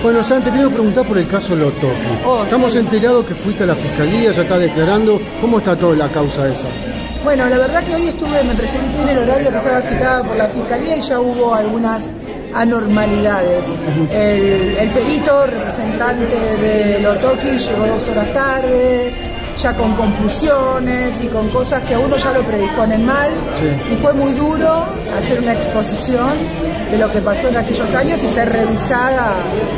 Bueno, Santi, te quiero preguntar por el caso Lotoki. Estamos enterados que fuiste a la fiscalía, ya está declarando. ¿Cómo está toda la causa esa? Bueno, la verdad que hoy me presenté en el horario que estaba citada por la fiscalía y ya hubo algunas anormalidades. El perito representante de Lotoki llegó 2 horas tarde, ya con confusiones y con cosas que a uno ya lo predisponen mal. Sí. Y fue muy duro hacer una exposición de lo que pasó en aquellos años y ser revisada,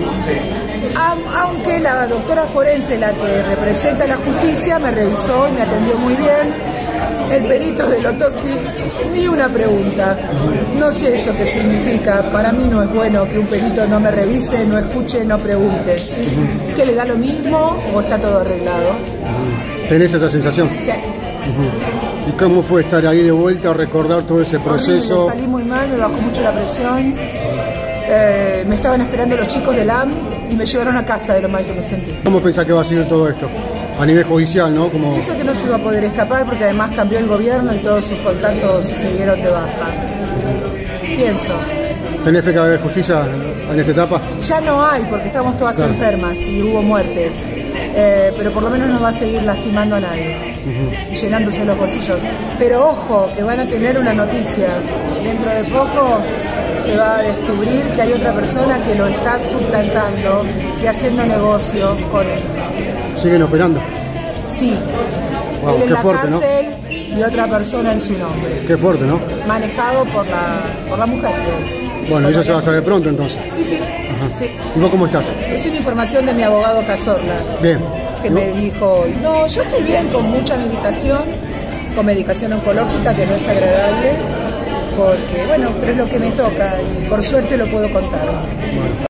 aunque la doctora forense, la que representa la justicia, me revisó y me atendió muy bien. El perito de Lotoki, ni una pregunta. No sé eso qué significa. Para mí no es bueno que un perito no me revise, no escuche, no pregunte. ¿Qué le da lo mismo o está todo arreglado? ¿Tenés esa sensación? Sí. ¿Y cómo fue estar ahí de vuelta a recordar todo ese proceso? Horrible, salí muy mal, me bajó mucho la presión. Me estaban esperando los chicos del AM y me llevaron a casa de lo mal que me sentí. ¿Cómo pensás que va a ser todo esto? A nivel judicial, ¿no? Pienso que no se va a poder escapar porque además cambió el gobierno y todos sus contactos se dieron de baja. Pienso. ¿Tenés fe que va a haber justicia en esta etapa? Ya no hay, porque estamos todas enfermas y hubo muertes. Pero por lo menos no va a seguir lastimando a nadie y llenándose los bolsillos. Pero ojo, que van a tener una noticia. Dentro de poco se va a descubrir que hay otra persona que lo está suplantando y haciendo negocio con él. ¿Siguen operando? Sí. Wow, él en la fuerte, cárcel, ¿no? Y otra persona en su nombre. Qué fuerte, ¿no? Manejado por la mujer de él. Bueno, eso se va a saber pronto entonces. Sí, sí. Sí. ¿Y vos cómo estás? Es una información de mi abogado Cazorla. Bien. Que me dijo, no, yo estoy bien con mucha medicación, con medicación oncológica que no es agradable, porque bueno, pero es lo que me toca y por suerte lo puedo contar. Bueno.